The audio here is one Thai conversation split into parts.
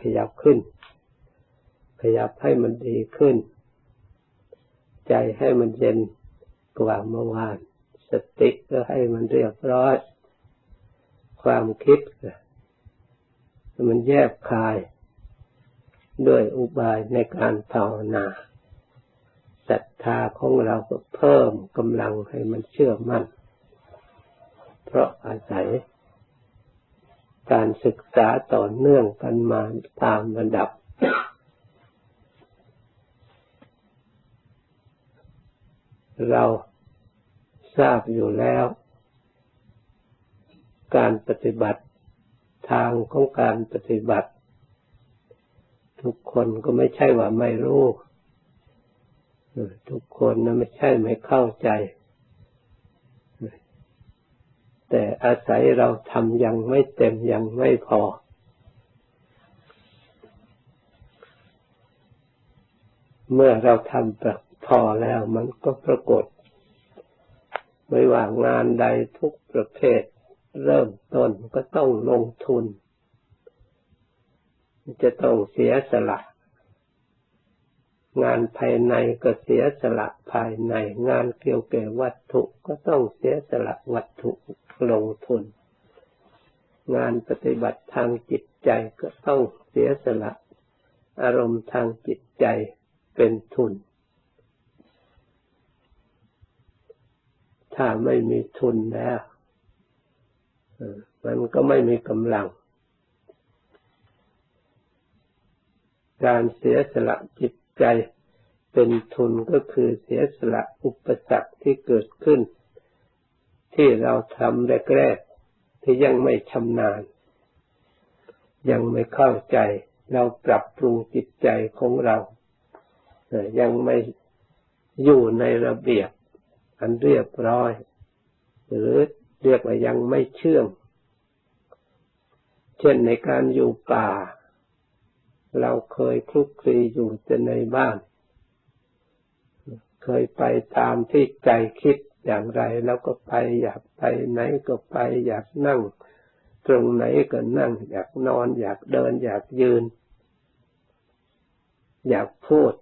ยับขึ้นขยับให้มันดีขึ้นใจให้มันเย็นกว่าเมื่อวานสติก็ให้มันเรียบร้อยความคิดมันแยบคายด้วยอุบายในการภาวนาศรัทธาของเราก็เพิ่มกำลังให้มันเชื่อมั่นเพราะอาศัยการศึกษาต่อเนื่องกันมาตามระดับเราทราบอยู่แล้วการปฏิบัติทางของการปฏิบัติทุกคนก็ไม่ใช่ว่าไม่รู้ทุกคนนะไม่ใช่ไม่เข้าใจแต่อาศัยเราทำยังไม่เต็มยังไม่พอเมื่อเราทำพอแล้วมันก็ปรากฏไม่ว่างานใดทุกประเภทเริ่มต้นก็ต้องลงทุนจะต้องเสียสละงานภายในก็เสียสละภายในงานเกี่ยวกับวัตถุก็ต้องเสียสละวัตถุลงทุนงานปฏิบัติทางจิตใจก็ต้องเสียสละอารมณ์ทางจิตใจเป็นทุนถ้าไม่มีทุนแล้วมันก็ไม่มีกำลังการเสียสละจิตใจเป็นทุนก็คือเสียสละอุปสรรคที่เกิดขึ้นที่เราทำแรกๆที่ยังไม่ชำนาญยังไม่เข้าใจเราปรับปรุงจิตใจของเรายังไม่อยู่ในระเบียบอันเรียบร้อยหรือเรียกว่ายังไม่เชื่องเช่นในการอยู่ป่าเราเคยคลุกคลีอยู่แต่ในบ้านเคยไปตามที่ใจคิดอย่างไรแล้วก็ไปอยากไปไหนก็ไปอยากนั่งตรงไหนก็นั่งอยากนอนอยากเดินอยากยืนอยากพูด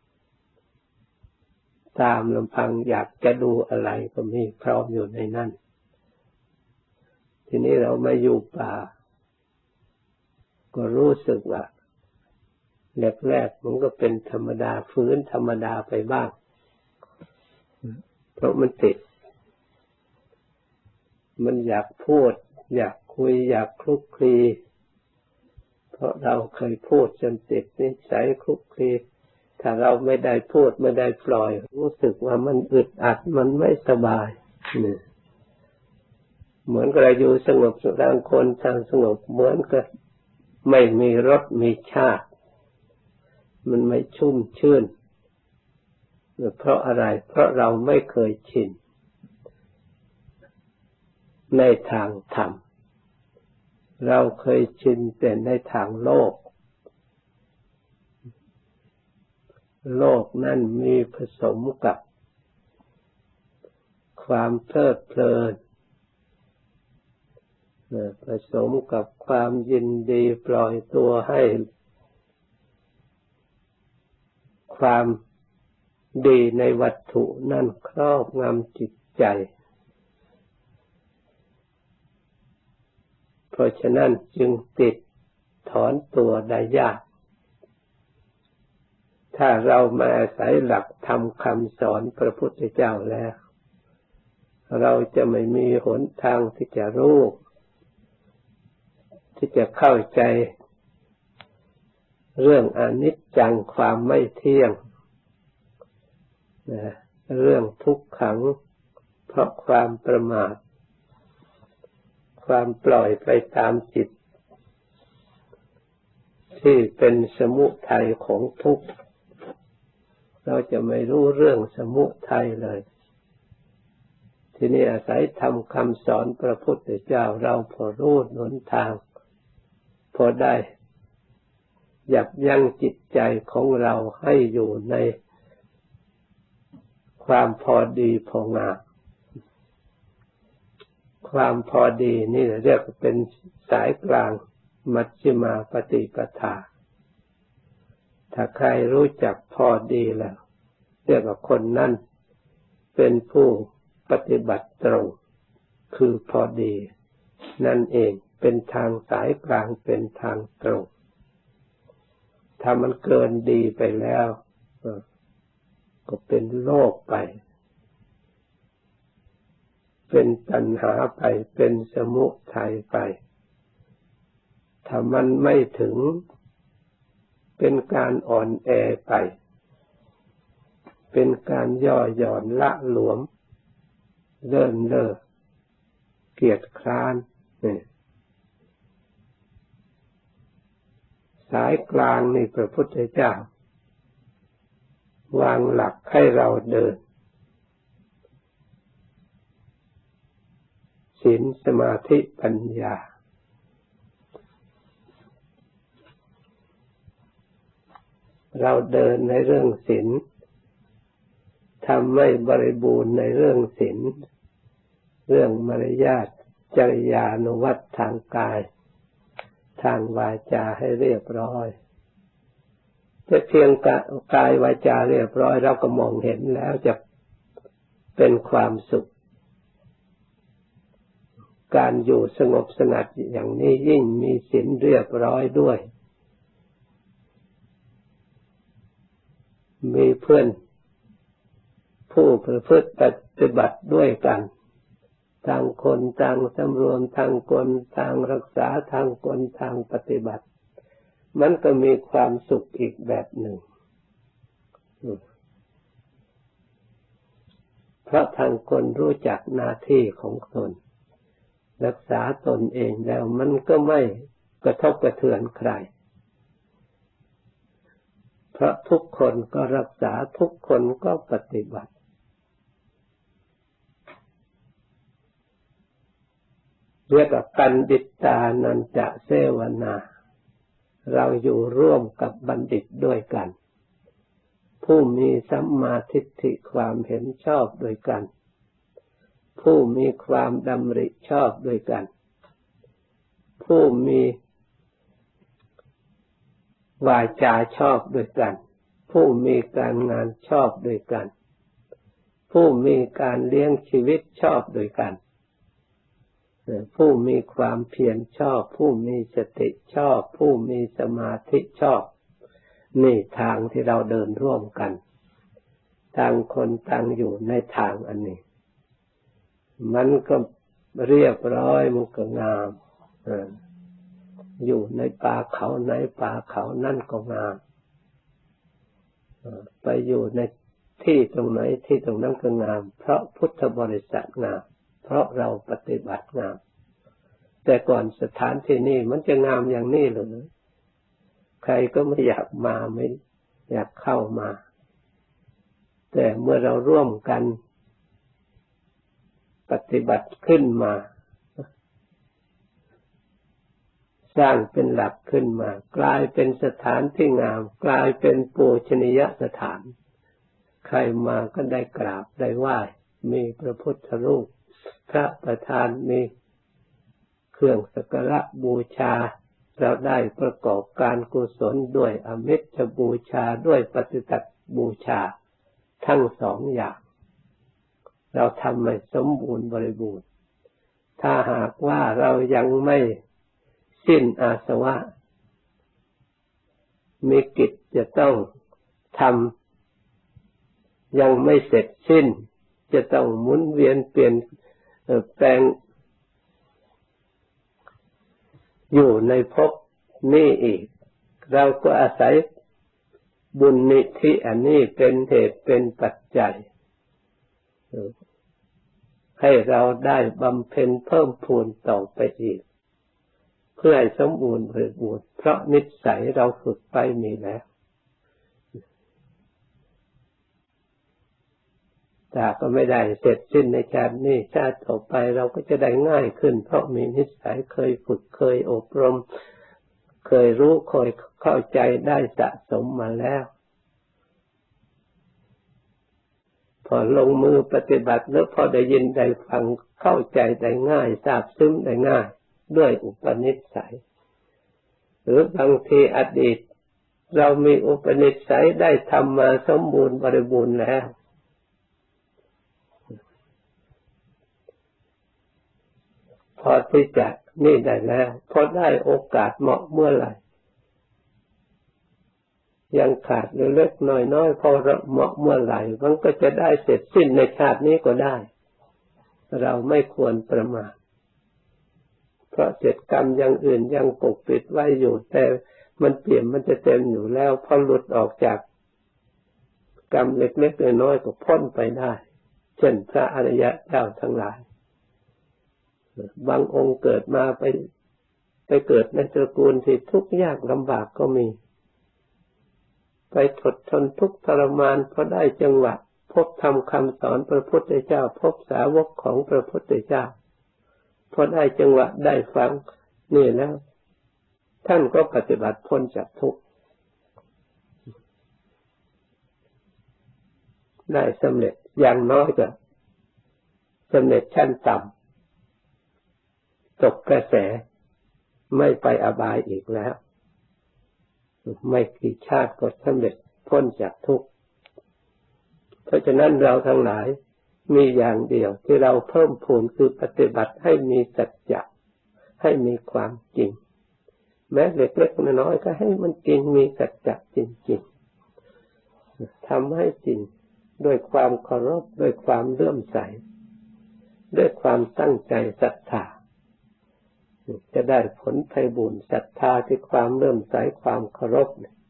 ตามลำพังอยากจะดูอะไรก็มีพร้อมอยู่ในนั้นทีนี้เรามาอยู่ป่าก็รู้สึกว่าแรกๆมันก็เป็นธรรมดาฟื้นธรรมดาไปบ้างเพราะมันติดมันอยากพูดอยากคุยอยากคลุกคลีเพราะเราเคยพูดจนติดนิสัยคลุกคลีถ้าเราไม่ได้พูดไม่ได้ปล่อยรู้สึกว่ามันอึดอัดมันไม่สบายนี่เหมือนกับเราอยู่สงบต่างคนต่างสงบเหมือนกับไม่มีรสมีชาติมันไม่ชุ่มชื่นเพราะอะไรเพราะเราไม่เคยชินในทางธรรมเราเคยชินแต่ในทางโลกโลกนั้นมีผสมกับความเพลิดเพลินผสมกับความยินดีปล่อยตัวให้ความดีในวัตถุนั่นครอบงำจิตใจเพราะฉะนั้นจึงติดถอนตัวได้ยากถ้าเรามาอาศัยหลักธรรมคำสอนพระพุทธเจ้าแล้วเราจะไม่มีหนทางที่จะรู้ที่จะเข้าใจเรื่องอนิจจังความไม่เที่ยงเรื่องทุกขังเพราะความประมาทความปล่อยไปตามจิตที่เป็นสมุทัยของทุกข์เราจะไม่รู้เรื่องสมุทัยเลยทีนี้อาศัยธรรมคำสอนพระพุทธเจ้าเราพอรู้หนทางพอได้ยับยั้งจิตใจของเราให้อยู่ในความพอดีพองามความพอดีนี่เรียกเป็นสายกลางมัชฌิมาปฏิปทาถ้าใครรู้จักพอดีแล้วเรียกว่าคนนั้นเป็นผู้ปฏิบัติตรงคือพอดีนั่นเองเป็นทางสายกลางเป็นทางตรงถ้ามันเกินดีไปแล้วก็เป็นโลภไปเป็นตัณหาไปเป็นสมุทัยไปถ้ามันไม่ถึงเป็นการอ่อนแอไปเป็นการย่อหย่อนละหลวมเลิ่นเล่อเกียจคร้านสายกลางนี่พระพุทธเจ้าวางหลักให้เราเดินศีลสมาธิปัญญาเราเดินในเรื่องศีลทำไม่บริบูรณ์ในเรื่องศีลเรื่องมารยาทจริยานุวัตทางกายทางวาจาให้เรียบร้อยแต่เพียงกายวาจาเรียบร้อยเราก็มองเห็นแล้วจะเป็นความสุขการอยู่สงบสงัดอย่างนี้ยิ่งมีศีลเรียบร้อยด้วยมีเพื่อนผู้ประพฤติปฏิบัติด้วยกันต่างคนต่างสำรวมต่างคนต่างรักษาต่างคนต่างปฏิบัติมันก็มีความสุขอีกแบบหนึ่งเพราะทางคนรู้จักหน้าที่ของตนรักษาตนเองแล้วมันก็ไม่กระทบกระเทือนใครเพราะทุกคนก็รักษาทุกคนก็ปฏิบัติเรียกว่าปัณฑิตานันจะเสวนาเราอยู่ร่วมกับบัณฑิตด้วยกันผู้มีสัมมาทิฏฐิความเห็นชอบด้วยกันผู้มีความดำริชอบด้วยกันผู้มีวาจาชอบด้วยกันผู้มีการงานชอบด้วยกันผู้มีการเลี้ยงชีวิตชอบด้วยกันผู้มีความเพียรชอบผู้มีสติชอบผู้มีสมาธิชอบนี่ทางที่เราเดินร่วมกันต่างคนต่างอยู่ในทางอันนี้มันก็เรียบร้อยมันก็งามอยู่ในป่าเขาไหนป่าเขานั่นก็งามไปอยู่ในที่ตรงไหนที่ตรงนั้นก็งามเพราะพุทธบริษัทงามเพราะเราปฏิบัติงามแต่ก่อนสถานที่นี่มันจะงามอย่างนี้หรือใครก็ไม่อยากมาไม่อยากเข้ามาแต่เมื่อเราร่วมกันปฏิบัติขึ้นมาสร้างเป็นหลักขึ้นมากลายเป็นสถานที่งามกลายเป็นปูชนียสถานใครมาก็ได้กราบได้ไหว้มีพระพุทธรูปพระประธานมีเครื่องสักการะบูชาเราได้ประกอบการกุศลด้วยอมิตรบูชาด้วยปฏิตัตบูชาทั้งสองอย่างเราทำให้สมบูรณ์บริบูรณ์ถ้าหากว่าเรายังไม่สิ้นอาสวะมีกิจจะต้องทำยังไม่เสร็จสิ้นจะต้องหมุนเวียนเปลี่ยนแปลงอยู่ในภพนี้อีกเราก็อาศัยบุญนิธิอันนี้เป็นเหตุเป็นปัจจัยให้เราได้บำเพ็ญเพิ่มพูนต่อไปอีกเพื่อให้สมบูรณ์บริบูรณ์เพราะนิสัยเราฝึกไปมีแล้วแต่ก็ไม่ได้เสร็จสิ้นในชาตินี้ชาติต่อไปเราก็จะได้ง่ายขึ้นเพราะมีนิสัยเคยฝึกเคยอบรมเคยรู้เคยเข้าใจได้สะสมมาแล้วพอลงมือปฏิบัติแล้วพอได้ยินได้ฟังเข้าใจได้ง่ายทราบซึ้งได้ง่ายด้วยอุปนิสัยหรือบางทีอดีตเรามีอุปนิสัยได้ทำมาสมบูรณ์บริบูรณ์แล้วพอที่จะนี่ได้แล้วพอได้โอกาสเหมาะเมื่อไหร่ยังขาดเล็กๆน้อยๆพอเหมาะเมื่อไหร่มันก็จะได้เสร็จสิ้นในชาตินี้ก็ได้เราไม่ควรประมาทเพราะเศษกรรมอย่างอื่นยังปกปิดไว้อยู่แต่มันเปี่ยมมันจะเต็มอยู่แล้วพอหลุดออกจากกรรมเล็กๆน้อยๆก็พ้นไปได้เช่นพระอริยเจ้าทั้งหลายบางองค์เกิดมาไปเกิดในตระกูลที่ทุกข์ยากลำบากก็มีไปทนทนทุกข์ทรมานพอได้จังหวะพบธรรมคำสอนพระพุทธเจ้าพบสาวกของพระพุทธเจ้าพอได้จังหวะได้ฟังนี่แล้วท่านก็ปฏิบัติพ้นจากทุกข์ได้สำเร็จอย่างน้อยก็สำเร็จชั้นต่ำตกกระแสไม่ไปอบายอีกแล้วไม่กี่ชาติก็สำเร็จพ้นจากทุกข์เพราะฉะนั้นเราทั้งหลายมีอย่างเดียวที่เราเพิ่มพูนคือปฏิบัติให้มีสัจจะให้มีความจริงแม้เล็กๆน้อยๆก็ให้มันจริงมีสัจจะจริงๆทำให้จริงด้วยความเคารพด้วยความเลื่อมใสด้วยความตั้งใจศรัทธาจะได้ผลไพบูลย์ศรัทธาที่ความเลื่อมใสความเคารพ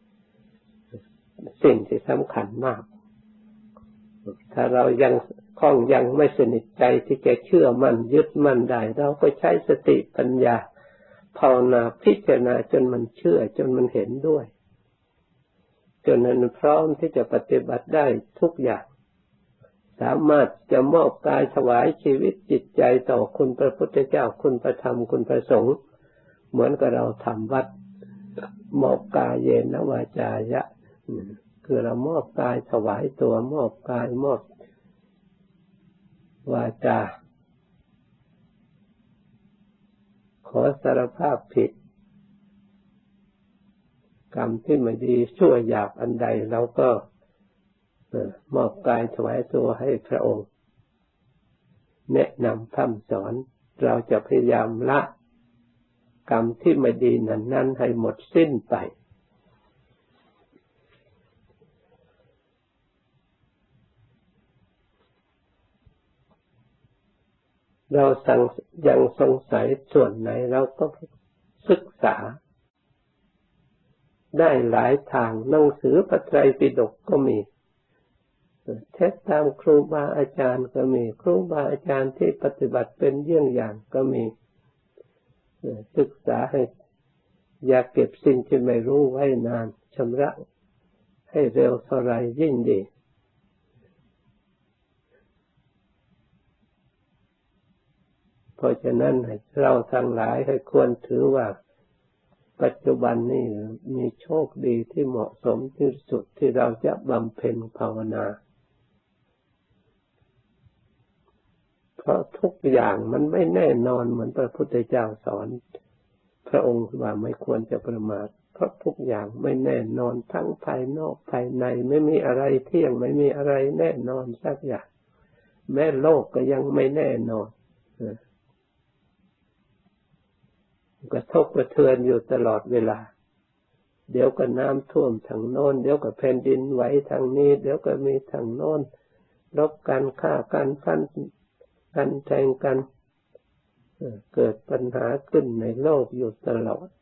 สิ่งที่สำคัญมากถ้าเรายังไม่สนิทใจที่จะเชื่อมั่นยึดมั่นได้เราก็ใช้สติปัญญาภาวนาพิจารณาจนมันเชื่อจนมันเห็นด้วยจนนั้นพร้อมที่จะปฏิบัติได้ทุกอย่างสามารถจะมอบกายถวายชีวิตจิตใจต่อคุณพระพุทธเจ้าคุณพระธรรมคุณพระสงฆ์เหมือนกับเราทำวัดมอบกายเยนวาจายะคือเรามอบกายถวายตัวมอบกายมอบวาจาขอสารภาพผิดกรรมที่ไม่ดีชั่วหยาบอันใดเราก็มอบกายถวายตัวให้พระองค์แนะนำพร่ำสอนเราจะพยายามละกรรมที่ไม่ดีนั้นให้หมดสิ้นไปเรายังสงสัยส่วนไหนเราก็ศึกษาได้หลายทางหนังสือพระไตรปิฎกก็มีเทศตามครูบาอาจารย์ก็มีครูบาอาจารย์ที่ปฏิบัติเป็นเยี่ยงอย่างก็มีศึกษาให้อย่าเก็บสิ่งที่ไม่รู้ไว้นานชำระให้เร็วเท่าไรยิ่งดีเพราะฉะนั้นเราทั้งหลายให้ควรถือว่าปัจจุบันนี้มีโชคดีที่เหมาะสมที่สุดที่เราจะบำเพ็ญภาวนาเพราะทุกอย่างมันไม่แน่นอนเหมือนพระพุทธเจ้าสอนพระองค์ว่าไม่ควรจะประมาทเพราะทุกอย่างไม่แน่นอนทั้งภายนอกภายในไม่มีอะไรเที่ยงไม่มีอะไรแน่นอนสักอย่างแม้โลกก็ยังไม่แน่นอนกระทบกระเทือนอยู่ตลอดเวลาเดี๋ยวก็น้ำท่วมทางโน้นเดี๋ยวก็แผ่นดินไหวทางนี้เดี๋ยวก็มีทางโน้นรบกันฆ่ากันฟันกันแทงกันเกิดปัญหาขึ้นในโลกอยู่ตลอด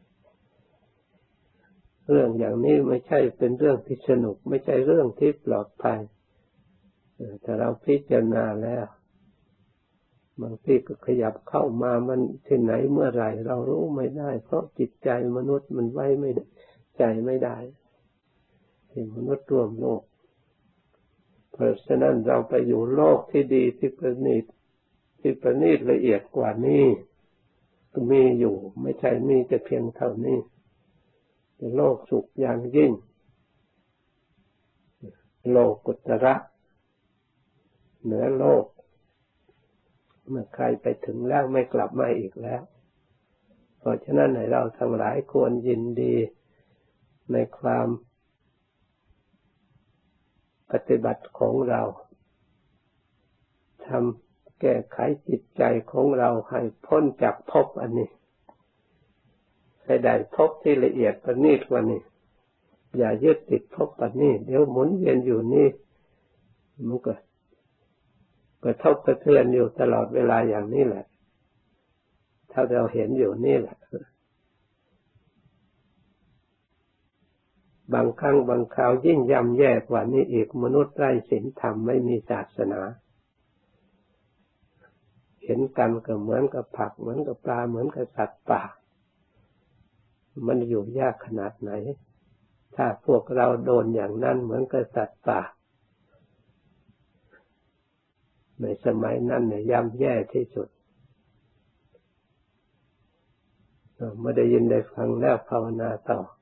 เรื่องอย่างนี้ไม่ใช่เป็นเรื่องที่สนุกไม่ใช่เรื่องที่ปลอดภัยแต่เราพิจารณาแล้วบางทีก็ขยับเข้ามามันที่ไหนเมื่อไหร่เรารู้ไม่ได้เพราะจิตใจมนุษย์มันไว้ไม่ใจไม่ได้ที่มนุษย์ร่วมโลกเพราะฉะนั้นเราไปอยู่โลกที่ดีที่ประณีตละเอียดกว่านี้ก็มีอยู่ไม่ใช่มีแต่เพียงเท่านี้โลกสุขอย่างยิ่งโลกุตระเหนือโลกเมื่อใครไปถึงแล้วไม่กลับมาอีกแล้วเพราะฉะนั้นให้เราทั้งหลายควรยินดีในความปฏิบัติของเราทำแก้ไขจิตใจของเราให้พ้นจากภพอันนี้ให้ได้ภพที่ละเอียดประณีตกว่านี้อย่ายึดติดภพอันนี้เดี๋ยวหมุนเวียนอยู่นี่มันก็กระทบกระเทือนอยู่ตลอดเวลาอย่างนี้แหละถ้าเราเห็นอยู่นี่แหละบางครั้งบางคราวยิ่งย่ำแย่กว่านี้อีกมนุษย์ไร้ศีลธรรมไม่มีศาสนาเห็นกันก็เหมือนกับผักเหมือนกับปลาเหมือนกับสัตว์ป่ามันอยู่ยากขนาดไหนถ้าพวกเราโดนอย่างนั้นเหมือนกับสัตว์ป่าในสมัยนั้นเนี่ยย่ำแย่ที่สุดไม่ได้ยินได้ฟังแล้วภาวนาต่อ